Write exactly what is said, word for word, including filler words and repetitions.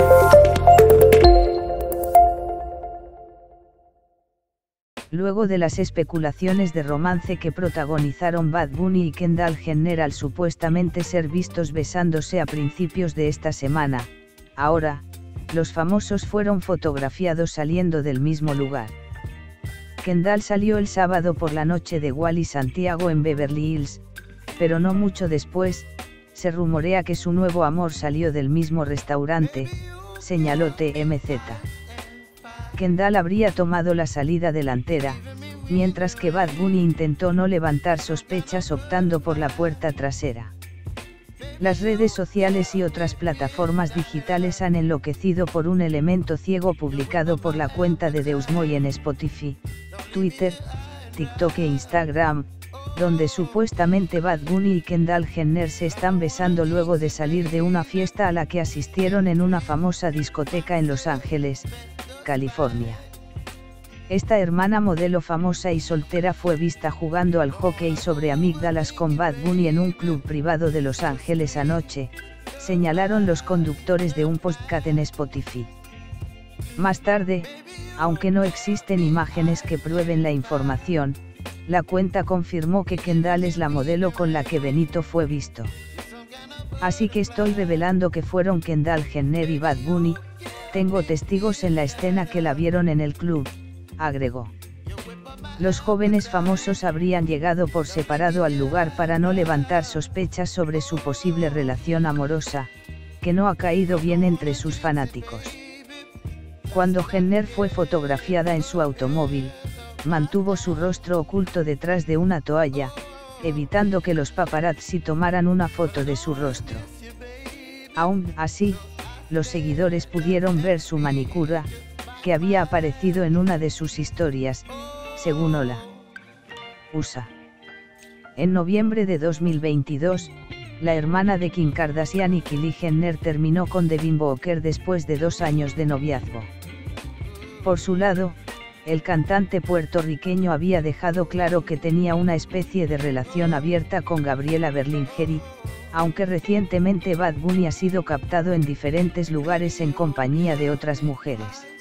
Luego de las especulaciones de romance que protagonizaron Bad Bunny y Kendall Jenner al supuestamente ser vistos besándose a principios de esta semana, ahora, los famosos fueron fotografiados saliendo del mismo lugar. Kendall salió el sábado por la noche de Wally Santiago en Beverly Hills, pero no mucho después, se rumorea que su nuevo amor salió del mismo restaurante, señaló T M Z. Kendall habría tomado la salida delantera, mientras que Bad Bunny intentó no levantar sospechas optando por la puerta trasera. Las redes sociales y otras plataformas digitales han enloquecido por un elemento ciego publicado por la cuenta de Deusmoy en Spotify, Twitter, TikTok e Instagram, donde supuestamente Bad Bunny y Kendall Jenner se están besando luego de salir de una fiesta a la que asistieron en una famosa discoteca en Los Ángeles, California. Esta hermana modelo famosa y soltera fue vista jugando al hockey sobre amígdalas con Bad Bunny en un club privado de Los Ángeles anoche, señalaron los conductores de un podcast en Spotify. Más tarde, aunque no existen imágenes que prueben la información, la cuenta confirmó que Kendall es la modelo con la que Benito fue visto. Así que estoy revelando que fueron Kendall Jenner y Bad Bunny. Tengo testigos en la escena que la vieron en el club, agregó. Los jóvenes famosos habrían llegado por separado al lugar para no levantar sospechas sobre su posible relación amorosa, que no ha caído bien entre sus fanáticos. Cuando Jenner fue fotografiada en su automóvil, mantuvo su rostro oculto detrás de una toalla, evitando que los paparazzi tomaran una foto de su rostro. Aún así, los seguidores pudieron ver su manicura, que había aparecido en una de sus historias, según Hola U S A. En noviembre de dos mil veintidós, la hermana de Kim Kardashian y Kylie Jenner terminó con Devin Booker después de dos años de noviazgo. Por su lado, el cantante puertorriqueño había dejado claro que tenía una especie de relación abierta con Gabriela Berlingeri, aunque recientemente Bad Bunny ha sido captado en diferentes lugares en compañía de otras mujeres.